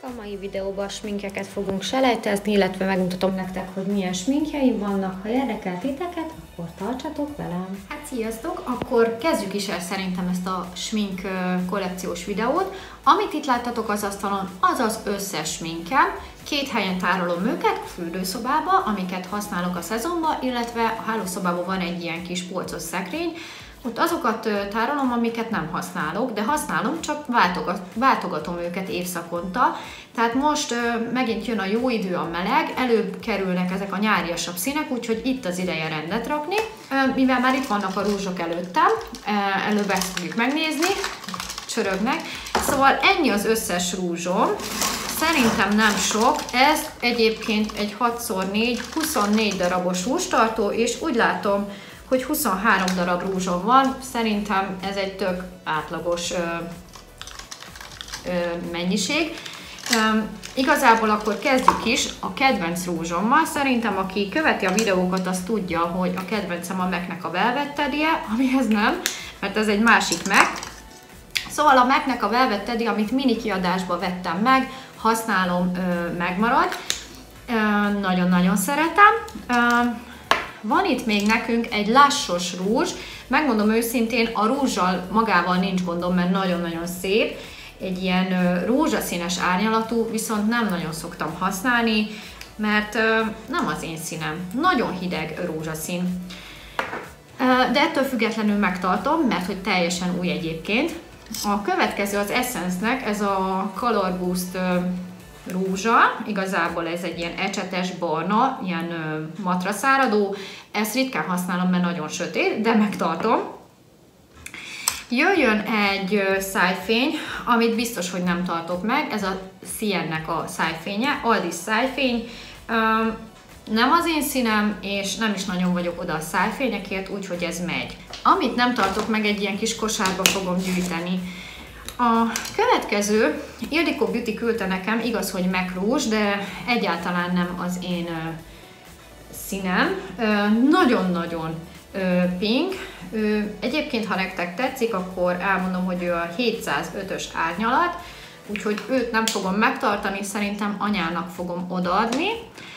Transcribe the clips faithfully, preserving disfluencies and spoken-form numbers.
A mai videóban a sminkeket fogunk selejtezni, illetve megmutatom nektek, hogy milyen sminkjeim vannak. Ha érdekel titeket, akkor tartsatok velem! Hát sziasztok! Akkor kezdjük is el szerintem ezt a smink kollekciós videót. Amit itt láttatok az asztalon, az az összes sminkem. Két helyen tárolom őket, a fürdőszobába, amiket használok a szezonban, illetve a hálószobában van egy ilyen kis polcos szekrény. Ott azokat tárolom, amiket nem használok, de használom, csak váltogat, váltogatom őket évszakonta. Tehát most uh, megint jön a jó idő, a meleg, előbb kerülnek ezek a nyáriasabb színek, úgyhogy itt az ideje rendet rakni. Uh, mivel már itt vannak a rúzsok előttem, uh, előbb ezt fogjuk megnézni, csörögnek. Szóval ennyi az összes rúzsom. Szerintem nem sok, ez egyébként egy hat szor négy, huszonnégy darabos rúzstartó, és úgy látom, hogy huszonhárom darab rúzsom van, szerintem ez egy tök átlagos ö, ö, mennyiség. Ö, igazából akkor kezdjük is a kedvenc rúzsommal. Szerintem aki követi a videókat, az tudja, hogy a kedvencem a MAC-nek a Velvet Teddy-je, amihez nem, mert ez egy másik MAC. Szóval a MAC-nek a Velvet Teddy, amit mini kiadásba vettem meg, használom, ö, megmarad. Nagyon-nagyon szeretem. Ö, Van itt még nekünk egy lassos rúzs, megmondom őszintén, a rúzsal magával nincs gondom, mert nagyon-nagyon szép, egy ilyen rózsaszínes árnyalatú, viszont nem nagyon szoktam használni, mert nem az én színem, nagyon hideg rózsaszín. De ettől függetlenül megtartom, mert hogy teljesen új egyébként. A következő az Essence-nek, ez a Color Boost rúzsa, igazából ez egy ilyen ecsetes barna, ilyen ö, matraszáradó, ezt ritkán használom, mert nagyon sötét, de megtartom. Jöjjön egy ö, szájfény, amit biztos, hogy nem tartok meg, ez a Siennek a szájfénye, Aldis szájfény, ö, nem az én színem, és nem is nagyon vagyok oda a szájfényekért, úgyhogy ez megy. Amit nem tartok meg, egy ilyen kis kosárba fogom gyűjteni. A következő, Ildikó Beauty küldte nekem, igaz, hogy MAC rúzs, de egyáltalán nem az én ö, színem. Nagyon-nagyon pink. Ö, egyébként, ha nektek tetszik, akkor elmondom, hogy ő a hétszázötös árnyalat, úgyhogy őt nem fogom megtartani, szerintem anyának fogom odaadni.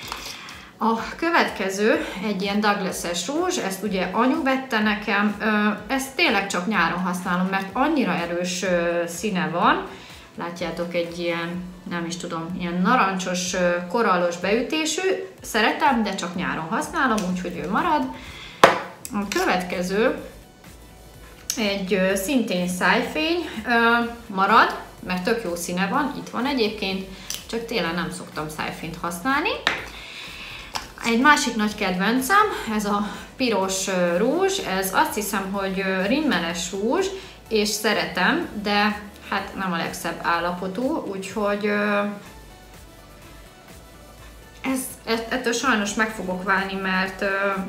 A következő egy ilyen Douglas-es rúzs, ezt ugye anyu vette nekem, ezt tényleg csak nyáron használom, mert annyira erős színe van, látjátok, egy ilyen, nem is tudom, ilyen narancsos, korallos beütésű, szeretem, de csak nyáron használom, úgyhogy ő marad. A következő egy szintén szájfény, marad, mert tök jó színe van, itt van egyébként, csak télen nem szoktam szájfényt használni. Egy másik nagy kedvencem, ez a piros rúzs, ez azt hiszem, hogy rimmeles rúzs, és szeretem, de hát nem a legszebb állapotú, úgyhogy ez, ettől sajnos meg fogok válni, mert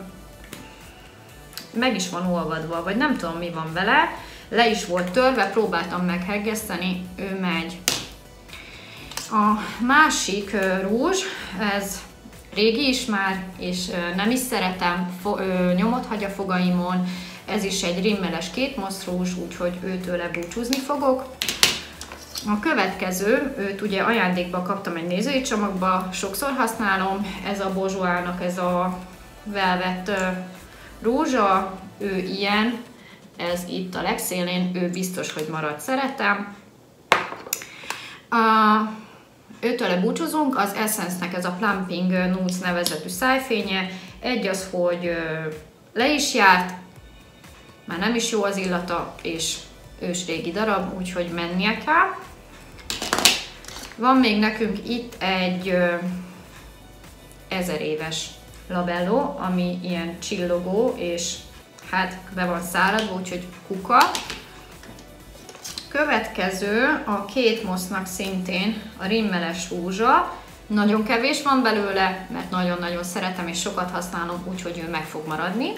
meg is van olvadva, vagy nem tudom, mi van vele, le is volt törve, próbáltam meghegeszteni, ő megy. A másik rúzs, ez régi is már, és nem is szeretem, nyomot hagy a fogaimon, ez is egy rimmeles kétmosz rúzs, úgyhogy őtőle búcsúzni fogok. A következő, őt ugye ajándékba kaptam egy nézői csomagba, sokszor használom, ez a Bourjois-nak ez a Velvet rúzsa, ő ilyen, ez itt a legszélén, ő biztos, hogy marad, szeretem. A Őtőle búcsúzunk, az Essence-nek ez a Plumping Nudes nevezetű szájfénye. Egy az, hogy le is járt, már nem is jó az illata, és ős régi darab, úgyhogy mennie kell. Van még nekünk itt egy ezer éves labelló, ami ilyen csillogó, és hát be van száradva, úgyhogy kuka. Következő a két mosznak szintén a rimmeles rúzsa. Nagyon kevés van belőle, mert nagyon-nagyon szeretem és sokat használom, úgyhogy ő meg fog maradni.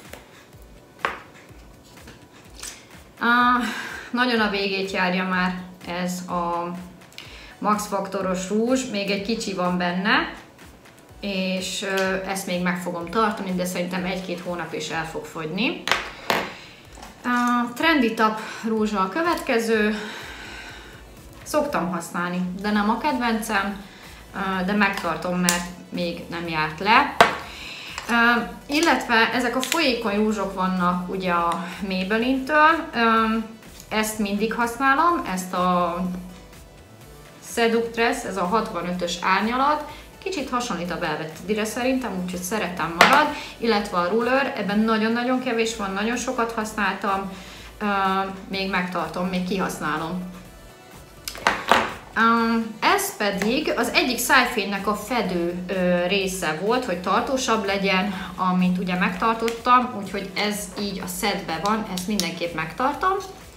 Ah, nagyon a végét járja már ez a Max Factoros rúzs, még egy kicsi van benne, és ezt még meg fogom tartani, de szerintem egy-két hónap is el fog fogyni. A Trendy Tap rúzsa a következő, szoktam használni, de nem a kedvencem, de megtartom, mert még nem járt le. Uh, illetve ezek a folyékony rúzsok vannak ugye a Maybelline-től, uh, ezt mindig használom, ezt a Seductress, ez a hatvanötös árnyalat, kicsit hasonlít a Velvet Dire szerintem, úgyhogy szeretem marad, illetve a Ruler, ebben nagyon-nagyon kevés van, nagyon sokat használtam, uh, még megtartom, még kihasználom. Um, ez pedig az egyik szájfénynek a fedő ö, része volt, hogy tartósabb legyen, amit ugye megtartottam, úgyhogy ez így a setben van, ezt mindenképp megtartom.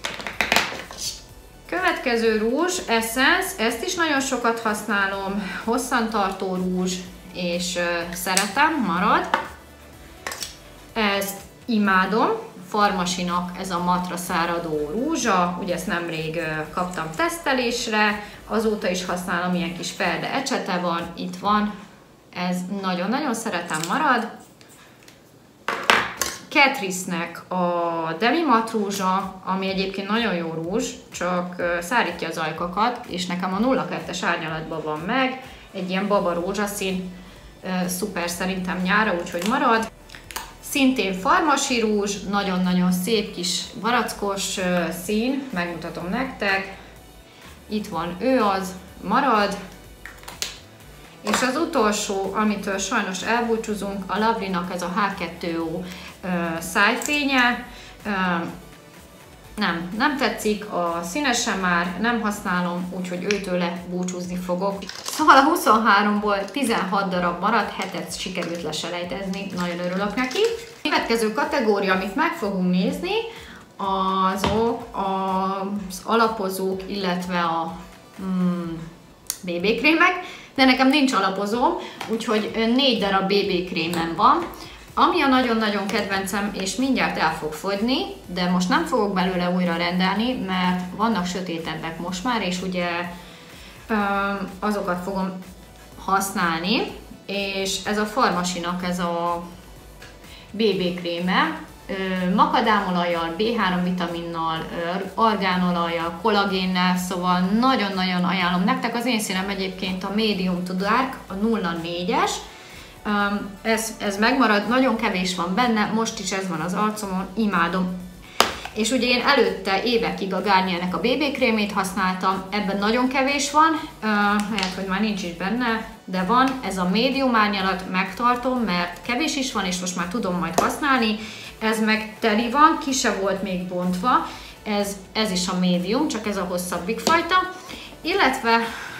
Következő rúzs, Essence, ezt is nagyon sokat használom, hosszantartó rúzs, és ö, szeretem, marad. Ezt imádom. Farmasinak ez a matra száradó rúzsa, ugye ezt nemrég kaptam tesztelésre, azóta is használom, ilyen kis ferde ecsete van, itt van, ez nagyon-nagyon szeretem, marad. Catrice-nek a Demi Matte rúzsa, ami egyébként nagyon jó rúzs, csak szárítja az ajkakat, és nekem a nulla kettes árnyalatban van meg, egy ilyen baba rózsaszín, szuper szerintem nyára, úgyhogy marad. Szintén farmasi rúzs, nagyon-nagyon szép kis barackos szín, megmutatom nektek. Itt van ő az, marad. És az utolsó, amitől sajnos elbúcsúzunk, a Lovely-nak ez a há kettő ó szájfénye. Nem, nem tetszik, a színese már nem használom, úgyhogy őtőle búcsúzni fogok. Szóval a huszonháromból tizenhat darab maradt, hetet sikerült leselejtezni, nagyon örülök neki. A következő kategória, amit meg fogunk nézni, azok az alapozók, illetve a mm, bé bé krémek, de nekem nincs alapozóm, úgyhogy négy darab bé bé krémem van. Ami a nagyon-nagyon kedvencem, és mindjárt el fog fogyni, de most nem fogok belőle újra rendelni, mert vannak sötétebbek most már, és ugye azokat fogom használni, és ez a Farmasinak ez a bé bé kréme, makadámolajjal, bé három vitaminnal, argánolajjal, kollagénnel, szóval nagyon-nagyon ajánlom nektek. Az én színem egyébként a Medium to Dark, a nulla négyes, ez, ez megmarad, nagyon kevés van benne, most is ez van az arcomon, imádom. És ugye én előtte évekig a Garniernek a bé bé krémét használtam, ebben nagyon kevés van, lehet, hogy már nincs is benne, de van, ez a médium árnyalat, megtartom, mert kevés is van, és most már tudom majd használni. Ez meg teli van, ki se volt még bontva, ez, ez is a médium, csak ez a hosszabbik fajta. Illetve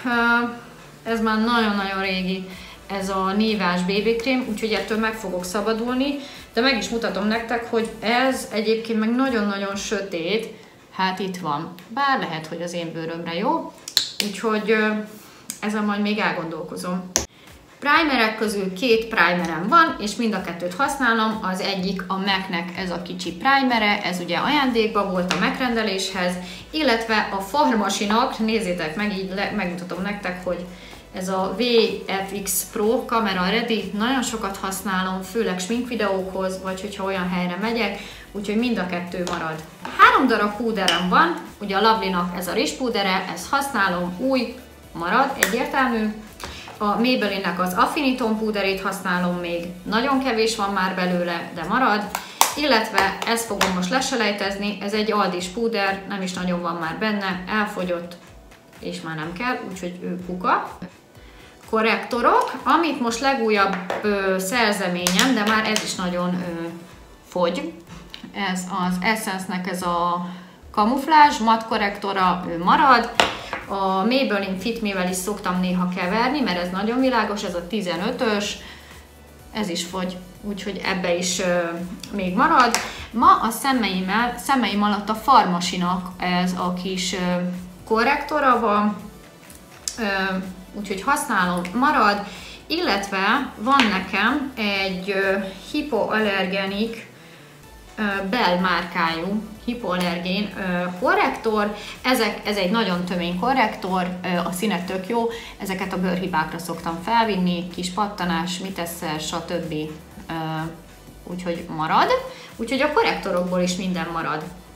ez már nagyon-nagyon régi, ez a nívás bé bé krém, úgyhogy ettől meg fogok szabadulni, de meg is mutatom nektek, hogy ez egyébként meg nagyon-nagyon sötét, hát itt van, bár lehet, hogy az én bőrömre jó, úgyhogy ezen majd még elgondolkozom. Primerek közül két primerem van, és mind a kettőt használom, az egyik a MAC-nek ez a kicsi primere, ez ugye ajándékba volt a megrendeléshez, illetve a Farmasinak, nézzétek meg, így le, megmutatom nektek, hogy ez a vé ef iksz Pro Camera Ready, nagyon sokat használom, főleg sminkvideókhoz, vagy hogyha olyan helyre megyek, úgyhogy mind a kettő marad. Három darab púderem van, ugye a Lovely-nak ez a rizspúdere, ezt használom, új, marad, egyértelmű. A Maybelline-nek az Affiniton púderét használom még, nagyon kevés van már belőle, de marad. Illetve ezt fogom most leselejtezni, ez egy Aldis púder, nem is nagyon van már benne, elfogyott, és már nem kell, úgyhogy ő kuka. Korrektorok, amit most legújabb ö, szerzeményem, de már ez is nagyon ö, fogy. Ez az Essence-nek ez a kamuflázs matt korrektora, ő marad. A Maybelline Fit Me-vel is szoktam néha keverni, mert ez nagyon világos, ez a tizenötös, ez is fogy, úgyhogy ebbe is ö, még marad. Ma a szemeimmel, szemeim alatt a Farmasinak ez a kis ö, korrektora van, ö, úgyhogy használom, marad, illetve van nekem egy uh, hipoallergenik uh, Bell márkájú hipoallergén uh, korrektor, Ezek, ez egy nagyon tömény korrektor, uh, a színe tök jó, ezeket a bőrhibákra szoktam felvinni, kis pattanás, mit eszel, stb. Uh, úgyhogy marad, úgyhogy a korrektorokból is minden marad.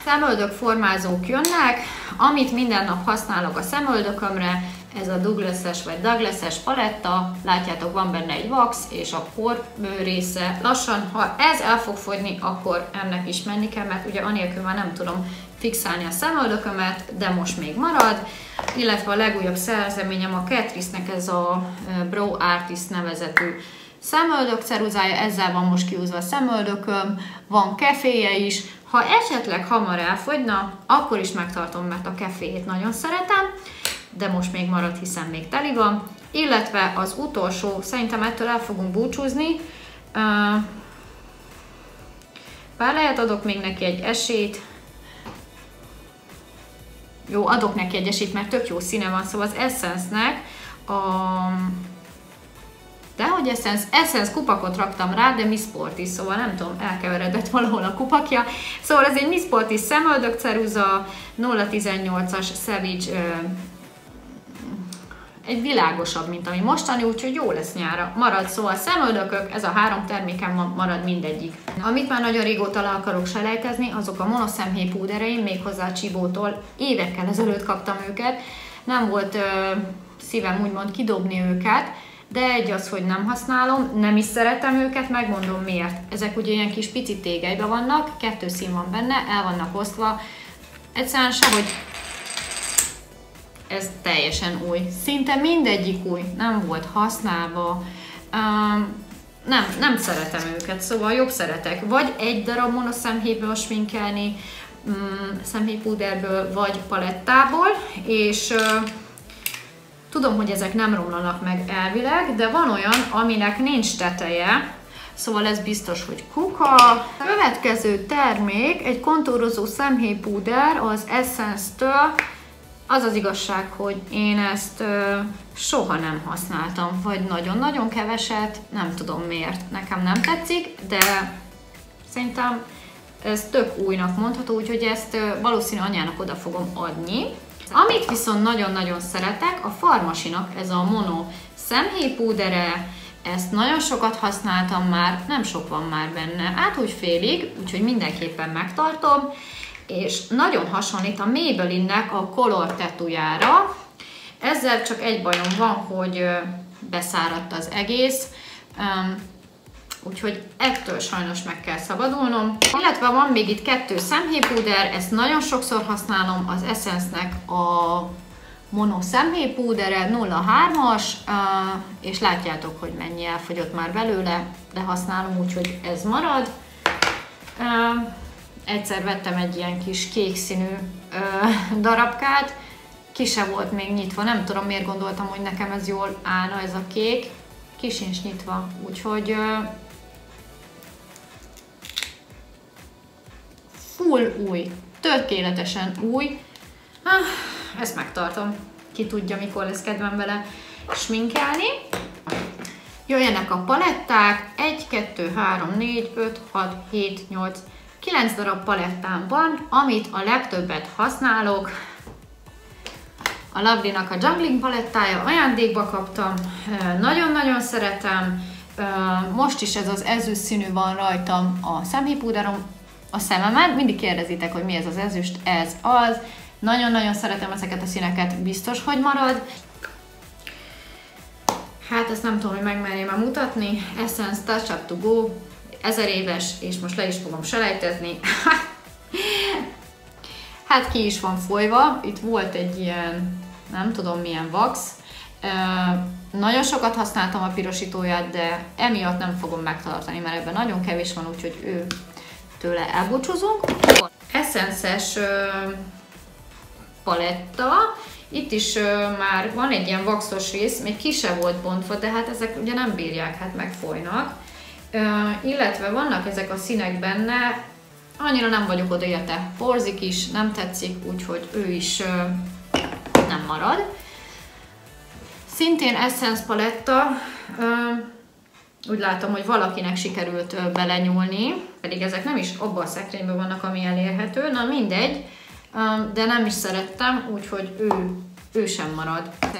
Szemöldök formázók jönnek, amit minden nap használok a szemöldökömre, ez a Douglas-es vagy Douglas-es paletta, látjátok, van benne egy wax és a por része. Lassan, ha ez el fog fogyni, akkor ennek is menni kell, mert ugye anélkül már nem tudom fixálni a szemöldökömet, de most még marad. Illetve a legújabb szerzeményem a Catrice-nek ez a Brow Artist nevezetű szemöldök ceruzája, ezzel van most kiúzva a szemöldököm, van keféje is. Ha esetleg hamar elfogyna, akkor is megtartom, mert a keféjét nagyon szeretem, de most még marad, hiszen még teli van. Illetve az utolsó, szerintem ettől el fogunk búcsúzni. Bár lehet adok még neki egy esélyt. Jó, adok neki egy esélyt, mert tök jó színe van, szóval az Essence-nek a... Dehogy Essence, Essence kupakot raktam rá, de Miss Portis, szóval nem tudom, elkeveredett valahol a kupakja. Szóval ez egy Miss Portis szemöldök ceruza, nulla tizennyolcas Savage, egy világosabb, mint ami mostani, úgyhogy jó lesz nyára. Marad, szóval szemöldökök, ez a három termékem marad mindegyik. Amit már nagyon régóta le akarok selejtezni, azok a monoszemhéj púdereim, méghozzá a Csibótól. Évekkel ezelőtt kaptam őket, nem volt ö, szívem úgymond kidobni őket, de egy az, hogy nem használom, nem is szeretem őket, megmondom miért. Ezek ugye ilyen kis pici tégelyben vannak, kettő szín van benne, el vannak osztva. Egyszerűen sehogy ez teljesen új. Szinte mindegyik új, nem volt használva. Um, nem, nem szeretem őket, szóval jobb szeretek. Vagy egy darab monoszemhélyből sminkelni, um, szemhéjpúderből, vagy palettából, és uh, tudom, hogy ezek nem romlanak meg elvileg, de van olyan, aminek nincs teteje, szóval ez biztos, hogy kuka. A következő termék egy kontúrozó szemhéjpúder az Essence-től. Az az igazság, hogy én ezt ö, soha nem használtam, vagy nagyon-nagyon keveset, nem tudom miért. Nekem nem tetszik, de szerintem ez tök újnak mondható, úgyhogy ezt ö, valószínű anyának oda fogom adni. Amit viszont nagyon-nagyon szeretek, a Farmasinak ez a Mono szemhéjpúdere, ezt nagyon sokat használtam már, nem sok van már benne, át úgy félig, úgyhogy mindenképpen megtartom, és nagyon hasonlít a Maybelline-nek a Color Tattoo-jára. Ezzel csak egy bajom van, hogy beszáradt az egész, úgyhogy ettől sajnos meg kell szabadulnom. Illetve van még itt kettő szemhéjpúder, ezt nagyon sokszor használom, az Essence-nek a Mono szemhéjpúdere nulla hármas, és látjátok, hogy mennyi elfogyott már belőle, de használom, úgyhogy ez marad. Egyszer vettem egy ilyen kis kék színű darabkát, ki se volt még nyitva, nem tudom miért gondoltam, hogy nekem ez jól állna ez a kék, ki sincs nyitva, úgyhogy full új, tökéletesen új. Ezt megtartom, ki tudja, mikor lesz kedvem vele sminkelni. Jöjjenek a paletták, egy, kettő, három, négy, öt, hat, hét, nyolc, kilenc darab palettám van, amit a legtöbbet használok. A Lovely-nak a Juggling palettája, ajándékba kaptam, nagyon-nagyon szeretem. Most is ez az ezüst színű van rajtam a szemhéjpúderom, a szememen. Mindig kérdezitek, hogy mi ez az ezüst, ez az. Nagyon-nagyon szeretem ezeket a színeket, biztos, hogy marad. Hát ezt nem tudom, hogy megmerjem-e mutatni. Essence Touch Up To Go, ezer éves, és most le is fogom selejtezni. Hát ki is van folyva, itt volt egy ilyen, nem tudom milyen wax. Nagyon sokat használtam a pirosítóját, de emiatt nem fogom megtartani, mert ebben nagyon kevés van, úgyhogy ő tőle elbúcsúzunk. Essence-es paletta. Itt is uh, már van egy ilyen waxos rész, még ki se volt bontva, de hát ezek ugye nem bírják, hát megfolynak. Uh, illetve vannak ezek a színek benne, annyira nem vagyok oda érte. Porzik is, nem tetszik, úgyhogy ő is uh, nem marad. Szintén Essence paletta, uh, úgy látom, hogy valakinek sikerült uh, belenyúlni, pedig ezek nem is abban a szekrényben vannak, ami elérhető, na mindegy. De nem is szerettem, úgyhogy ő, ő sem marad.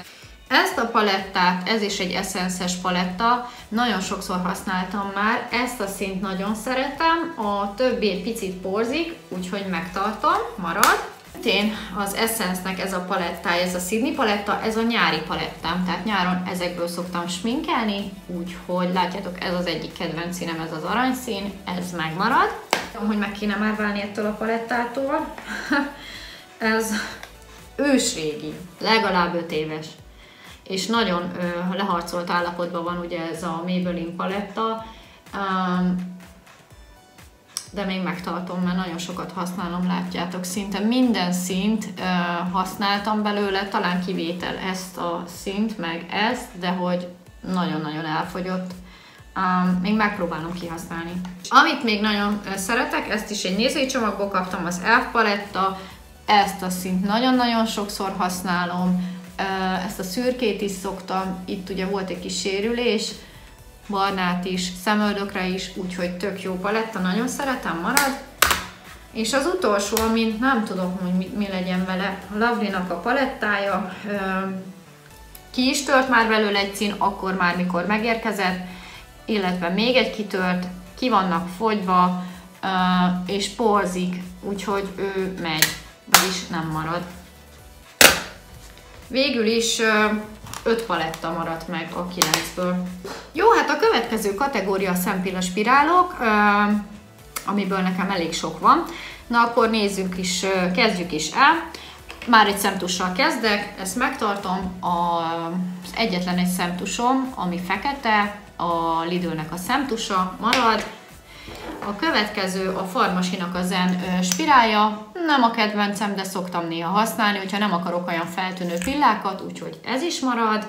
Ezt a palettát, ez is egy Essence-es paletta, nagyon sokszor használtam már, ezt a színt nagyon szeretem, a többi egy picit porzik, úgyhogy megtartom, marad. Én az Essence-nek ez a palettája, ez a Sydney paletta, ez a nyári palettám, tehát nyáron ezekből szoktam sminkelni, úgyhogy látjátok, ez az egyik kedvenc színem, ez az aranyszín, ez megmarad. Hogy meg kéne már válni ettől a palettától. Ez ősrégi, legalább öt éves, és nagyon ö, leharcolt állapotban van ugye ez a Maybelline paletta, um, de még megtartom, mert nagyon sokat használom, látjátok, szinte minden színt ö, használtam belőle, talán kivétel ezt a színt, meg ezt, de hogy nagyon-nagyon elfogyott. Um, még megpróbálom kihasználni. Amit még nagyon uh, szeretek, ezt is egy nézői csomagból kaptam, az e lf paletta, ezt a színt nagyon-nagyon sokszor használom, uh, ezt a szürkét is szoktam, itt ugye volt egy kis sérülés, barnát is, szemöldökre is, úgyhogy tök jó paletta, nagyon szeretem, marad. És az utolsó, amit nem tudom, hogy mi, mi legyen vele, a Lovely-nak a palettája, uh, ki is tört már belőle egy szín, akkor már mikor megérkezett, illetve még egy kitört, ki vannak fogyva, uh, és porzik, úgyhogy ő megy, vagyis nem marad. Végül is öt uh, paletta maradt meg a kilencből. Jó, hát a következő kategória a szempillaspirálok, uh, amiből nekem elég sok van. Na akkor nézzük is, uh, kezdjük is el. Már egy szemtussal kezdek, ezt megtartom, az egyetlen egy szemtusom, ami fekete, a Lidl-nek a szemtusa marad. A következő a Pharmacy-nak a Zen spirálja, nem a kedvencem, de szoktam néha használni, hogyha nem akarok olyan feltűnő pillákat, úgyhogy ez is marad.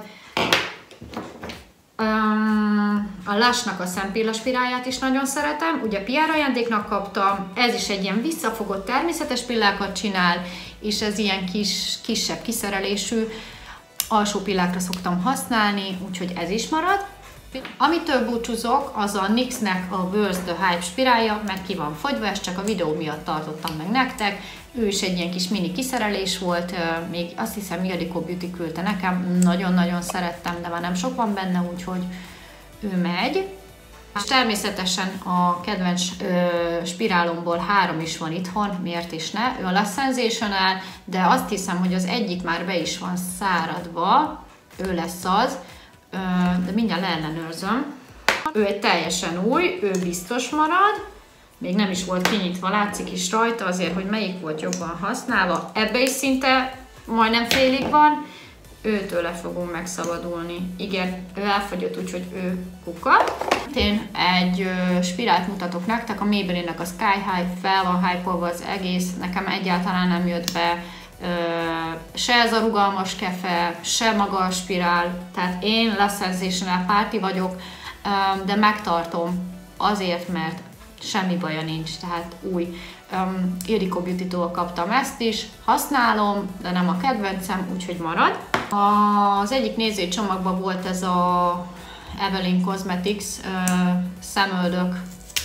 A Lush-nak a szempillaspirálját is nagyon szeretem, ugye pé er ajándéknak kaptam, ez is egy ilyen visszafogott természetes pillákat csinál, és ez ilyen kis, kisebb kiszerelésű, alsó pillákra szoktam használni, úgyhogy ez is marad. Amitől búcsúzok, az a nixnek a Burst the Hype spirálja, mert ki van fogyva, ezt csak a videó miatt tartottam meg nektek. Ő is egy ilyen kis mini kiszerelés volt, még azt hiszem Ildikó Beauty küldte nekem, nagyon-nagyon szerettem, de már nem sok van benne, úgyhogy ő megy. És természetesen a kedvenc ö, spirálomból három is van itthon, miért is ne, ő a La Sensational, de azt hiszem, hogy az egyik már be is van száradva, ő lesz az, ö, de mindjárt leellenőrzöm. Ő egy teljesen új, ő biztos marad, még nem is volt kinyitva, látszik is rajta azért, hogy melyik volt jobban használva. Ebbe is szinte majdnem félig van, őtőle fogunk megszabadulni. Igen, ő elfogyott, úgyhogy ő kuka. Én egy ö, spirált mutatok nektek, a Maybelline-nek a Sky High, fel van hype-olva az egész, nekem egyáltalán nem jött be ö, se ez a rugalmas kefe, se maga a spirál, tehát én La Sensational párti vagyok, ö, de megtartom azért, mert semmi baja nincs, tehát új. Um, Ildikó Beauty-tól kaptam ezt is, használom, de nem a kedvencem, úgyhogy marad. Az egyik nézői csomagban volt ez a Evelyn Cosmetics uh, szemöldök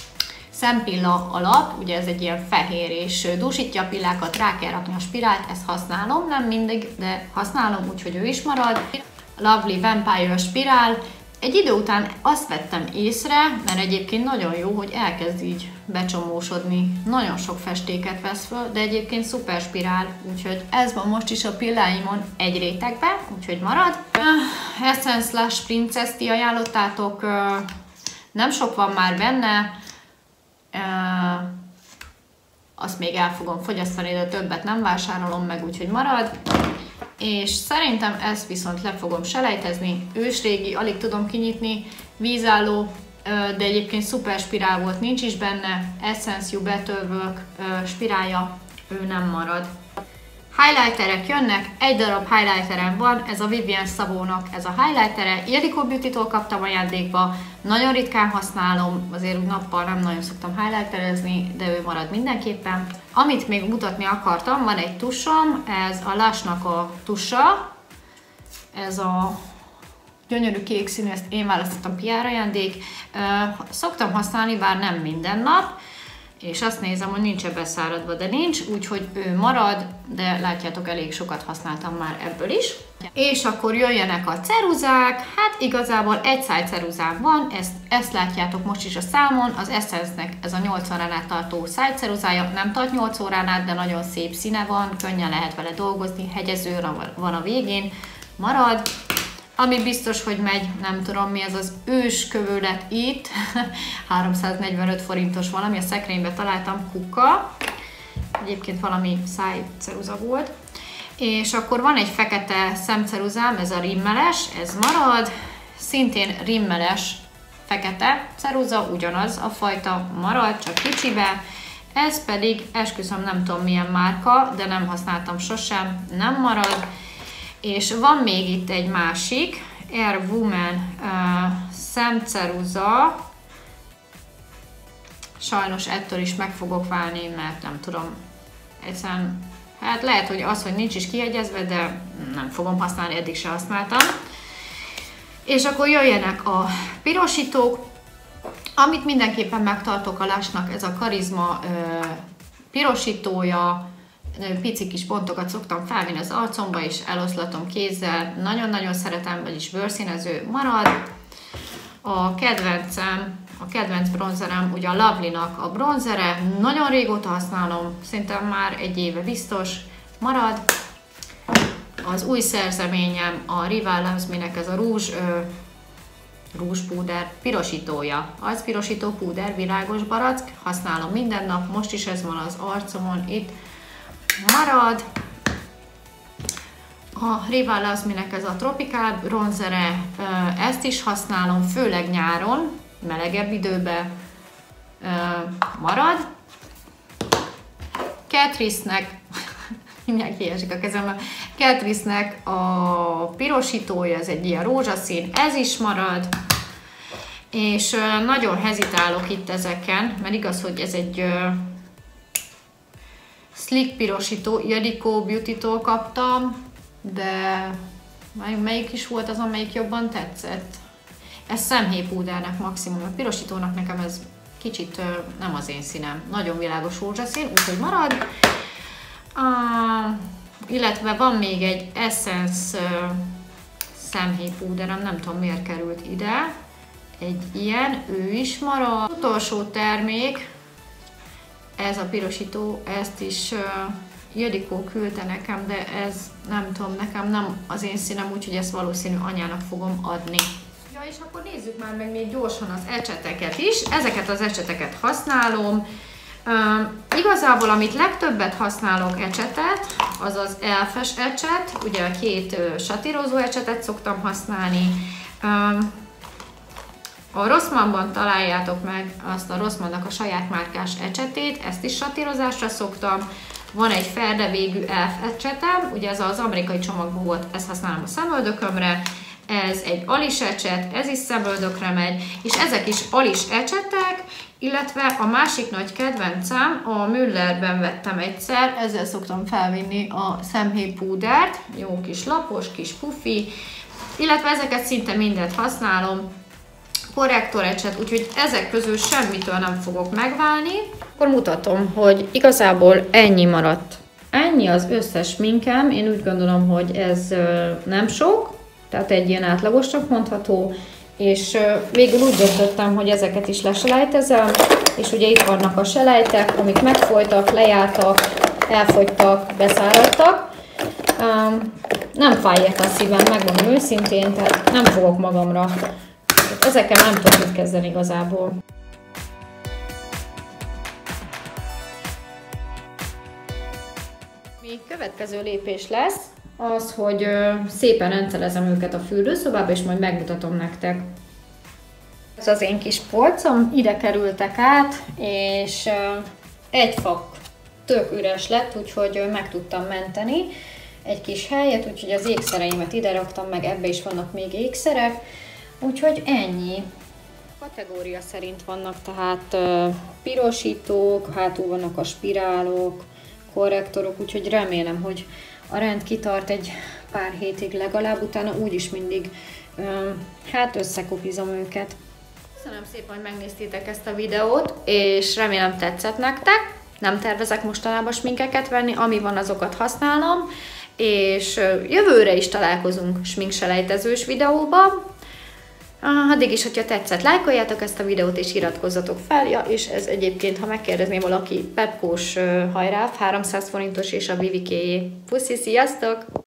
szempilla alap, ugye ez egy ilyen fehér és dúsítja a pillákat, rá kell rakni a spirált, ezt használom, nem mindig, de használom, úgyhogy ő is marad. Lovely Vampire spirál. Egy idő után azt vettem észre, mert egyébként nagyon jó, hogy elkezd így becsomósodni. Nagyon sok festéket vesz föl, de egyébként szuper spirál, úgyhogy ez van most is a pilláimon egy rétegben, úgyhogy marad. Essence Lush Princess ti ajánlottátok, nem sok van már benne, azt még el fogom fogyasztani, de többet nem vásárolom meg, úgyhogy marad. És szerintem ezt viszont le fogom selejtezni, ősrégi, alig tudom kinyitni, vízálló, de egyébként szuper spirál volt, nincs is benne, Essence You Better Work spirálja, ő nem marad. Highlighterek jönnek, egy darab highlighterem van, ez a Vivienne Savónak ez a highlightere, Ildikó Beauty-tól kaptam ajándékba, nagyon ritkán használom, azért nappal nem nagyon szoktam highlighterezni, de ő marad mindenképpen. Amit még mutatni akartam, van egy tusom, ez a Lush-nak a tusa, ez a gyönyörű kék színű, ezt én választottam pé er ajándék, szoktam használni, bár nem minden nap, és azt nézem, hogy nincs beszáradva, de nincs, úgyhogy ő marad, de látjátok, elég sokat használtam már ebből is. És akkor jöjjenek a ceruzák, hát igazából egy száj ceruzám van, ezt, ezt látjátok most is a számon, az Essence-nek ez a nyolc órán át tartó szájceruzája, nem tart nyolc órán át, de nagyon szép színe van, könnyen lehet vele dolgozni, hegyező van a végén, marad. Ami biztos, hogy megy, nem tudom mi ez az őskövőlet itt, háromszáznegyvenöt forintos valami, a szekrénybe találtam, kuka, egyébként valami szájceruza volt. És akkor van egy fekete szemceruzám, ez a rimmeles, ez marad, szintén rimmeles fekete ceruza, ugyanaz a fajta marad, csak kicsibe, ez pedig, esküszöm, nem tudom milyen márka, de nem használtam sosem, nem marad. És van még itt egy másik, Air Woman uh, szemceruza, sajnos ettől is meg fogok válni, mert nem tudom, egyszerűen, hát lehet, hogy az, hogy nincs is kihegyezve, de nem fogom használni, eddig se használtam. És akkor jöjjenek a pirosítók, amit mindenképpen megtartok a Lushnak, ez a Karizma uh, pirosítója, pici kis pontokat szoktam felvinni az arcomba, és eloszlatom kézzel. Nagyon-nagyon szeretem, vagyis bőrszínező marad. A kedvencem, a kedvenc bronzerem, ugye a Lovely-nak a bronzere. Nagyon régóta használom, szerintem már egy éve biztos, marad. Az új szerzeményem, a Rival Loves Me-nek ez a rúzs, ö, rúzspúder pirosítója. Az pirosító púder, világos barack, használom minden nap, most is ez van az arcomon, itt marad. A Rival Loves Me-nek ez a Tropical bronzere, ezt is használom, főleg nyáron, melegebb időben marad. Catrice-nek, mindjárt kiesik a kezembe, Catrice-nek a pirosítója, ez egy ilyen rózsaszín, ez is marad. És nagyon hezitálok itt ezeken, mert igaz, hogy ez egy Slick pirosító, Ildikó Beauty-tól kaptam, de melyik is volt az, amelyik jobban tetszett? Ez szemhéjpúdernek maximum, a pirosítónak nekem ez kicsit nem az én színem, nagyon világos rózsaszín, úgyhogy marad. Uh, illetve van még egy Essence uh, szemhéjpúderem, nem tudom miért került ide, egy ilyen, ő is marad. Utolsó termék, ez a pirosító, ezt is uh, Ildikó küldte nekem, de ez nem tudom, nekem nem az én színem, úgyhogy ezt valószínű anyának fogom adni. Ja, és akkor nézzük már meg még gyorsan az ecseteket is. Ezeket az ecseteket használom. Uh, igazából, amit legtöbbet használok ecsetet, az az elfes ecset, ugye a két uh, satírozó ecsetet szoktam használni. Uh, A Rossmannban találjátok meg azt a Rossmannnak a saját márkás ecsetét, ezt is satírozásra szoktam. Van egy ferde végű elf ecsetem, ugye ez az amerikai csomagban volt, ezt használom a szemöldökömre. Ez egy alis ecset, ez is szemöldökre megy, és ezek is alis ecsetek, illetve a másik nagy kedvencem, a Müllerben vettem egyszer, ezzel szoktam felvinni a szemhéjpúdert, jó kis lapos, kis pufi, illetve ezeket szinte mindent használom. Korrektor ecset, úgyhogy ezek közül semmitől nem fogok megválni. Akkor mutatom, hogy igazából ennyi maradt. Ennyi az összes minkem, én úgy gondolom, hogy ez nem sok, tehát egy ilyen átlagosnak mondható, és végül úgy döntöttem, hogy ezeket is leselejtezem, és ugye itt vannak a selejtek, amik megfolytak, lejártak, elfogytak, beszáradtak. Nem fájják a szívem, megmondom őszintén, tehát nem fogok magamra. Ezekkel nem tudok mit kezdeni igazából. Még következő lépés lesz az, hogy szépen rendszerezem őket a fürdőszobába, és majd megmutatom nektek. Ez az én kis polcom, ide kerültek át, és egy fak tök üres lett, úgyhogy meg tudtam menteni egy kis helyet, úgyhogy az ékszereimet ide raktam, meg ebbe is vannak még ékszerek. Úgyhogy ennyi. Kategória szerint vannak tehát uh, pirosítók, hátul vannak a spirálok, korrektorok, úgyhogy remélem, hogy a rend kitart egy pár hétig legalább, utána úgyis mindig uh, hát összekopizom őket. Köszönöm szépen, hogy megnéztétek ezt a videót, és remélem tetszett nektek. Nem tervezek mostanában sminkeket venni, ami van, azokat használom, és jövőre is találkozunk sminkselejtezős videóban. Addig is, hogyha tetszett, lájkoljátok ezt a videót, és iratkozzatok fel. Ja, és ez egyébként, ha megkérdezné valaki, Pepkós hajráf, háromszáz forintos, és a Vivikéjé. Puszi, sziasztok!